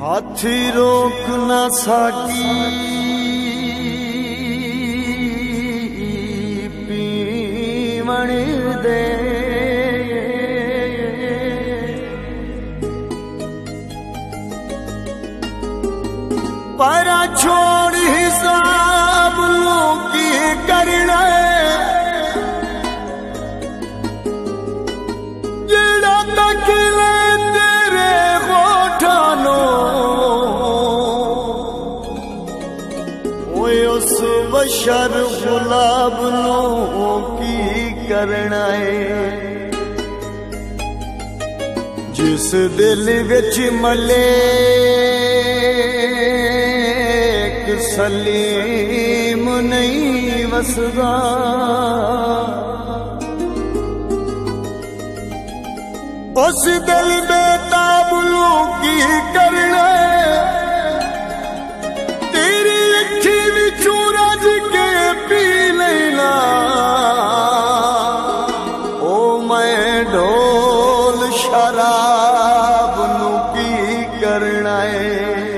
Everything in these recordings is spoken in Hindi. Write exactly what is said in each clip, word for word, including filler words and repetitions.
हाथी रोक न सकी पीवण दे, पर छोड़ हिसाब लोकी करना जेड़ा तकले तेरे होठानो ओए उस बशर गुलाब नो की करना है जिस दिल विच मले सलीम नहीं वसदा, उस दिल बेताबुलों की करना तेरी अखी विचू रज के पी लेना। ओ मैं ढोल शराब नू की करना है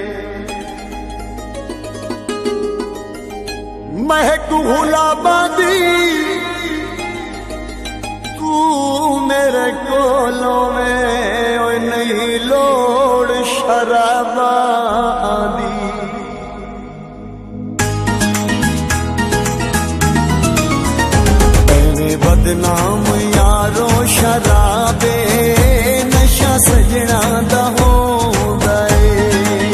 महक गुलाबादी तू मेरे कोलों में ओ नहीं लोड़ शराबा दी। तेरे बदनाम यारो शराबे नशा सजना दा होंदा है,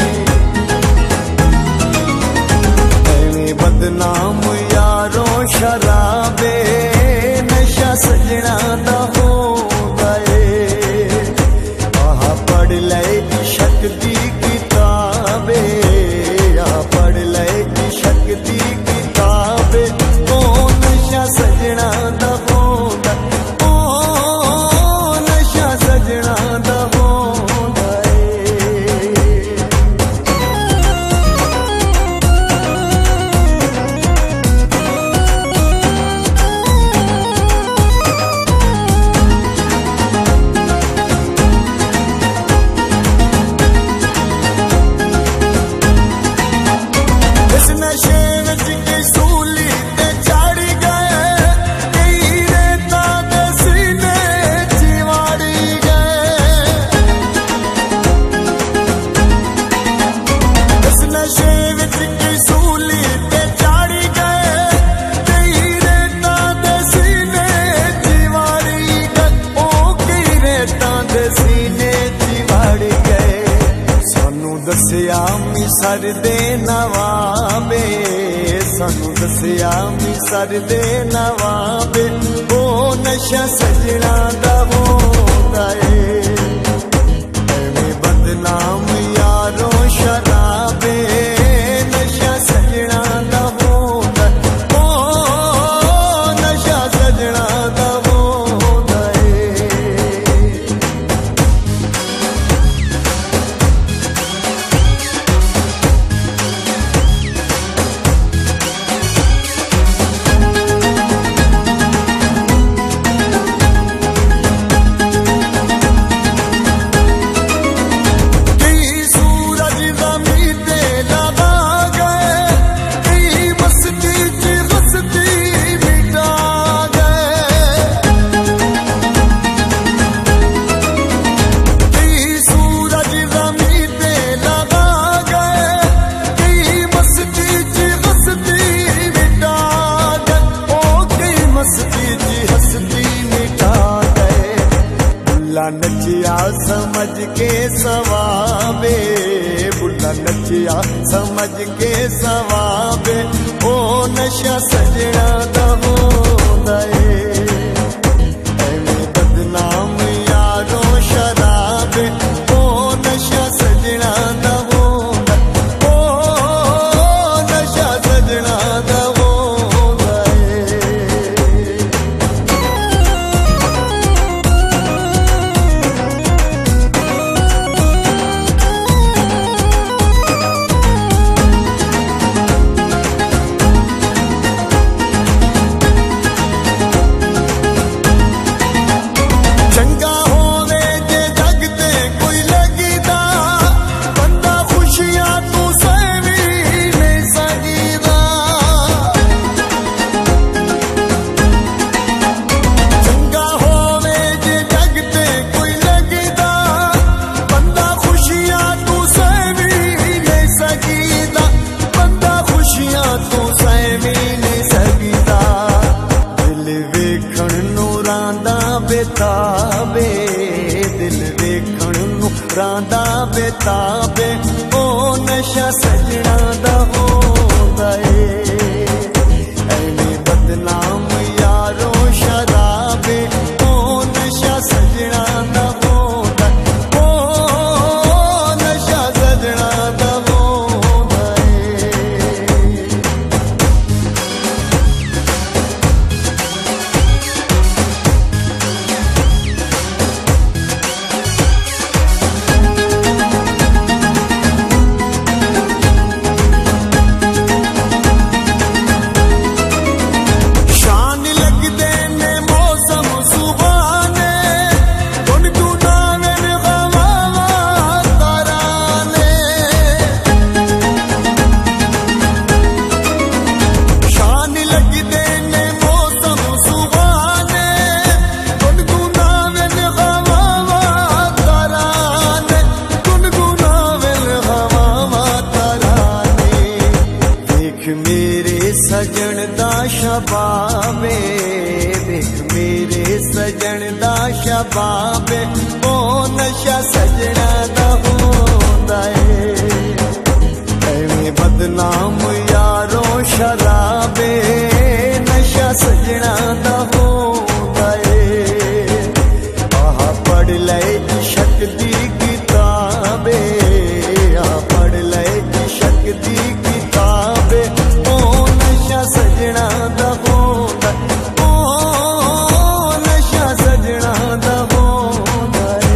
तेरे बदनाम यारो शराबे नशा सजना दा होंदा है। आह पढ़ ले इश्क दी किताबे, आह पढ़ ले इश्क दी किताबे ओ नशा सजना दा होंदा, ओ नशा सजना दा होंदा है। दसिया मिसर दे नवाबे, सानू दसिया मिसर दे नवाबे ओ नशा सजना दा होंदा है। एवें बदनाम यारो शराबे नशा सजना दा होंदा, ओ नशा सजना दा होंदा है। नचिया समझ के सवाबे, बुला नचिया समझ के सवाबे ओ नशा सजना दा होंदा है। एवें बदनाम यारो शराबे ओ नशा सजना दा होंदा, ओ नशा सजना दा होंदा है। दा बेताबे दिल वेखण नूं रांदा बेताबे ओ नशा सजना दा होंदा ए ऐने बदनाम यारो शराबे ओ नशा सजना दा होंदा ओ नशा सजना दा होंदा ए। सजन दा शबाबे देख मेरे सजन दा शबाबे ओ नशा सजना दा होंदा ए ऐवें बदनाम यारो शराबे नशा सजना दा होंदा ए। आह पढ़ ले इश्क दी किताबे आ पढ़ ले इश्क दी किताबे सजना दा होंदा ओ नशा सजना दा होंदा ए।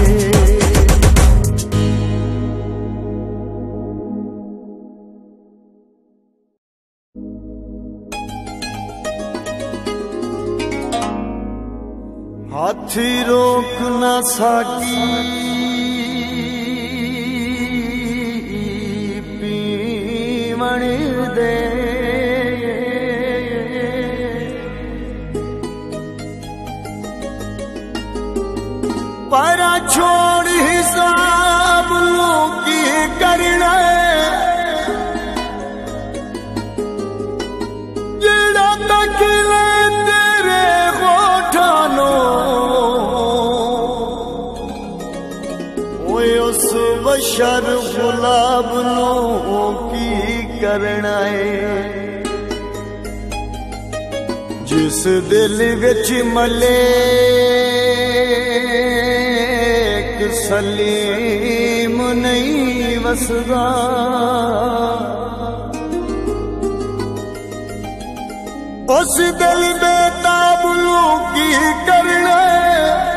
हाथी रोक ना सकी पीवण दे पर छोड़ हिसाब लोग की करना जेड़ा तक ले तेरे होठानो ओए उस बशर गुलाब नो की करना है जिस दिल विच मले सलीम नहीं वसदा उस दिल बेताब की करना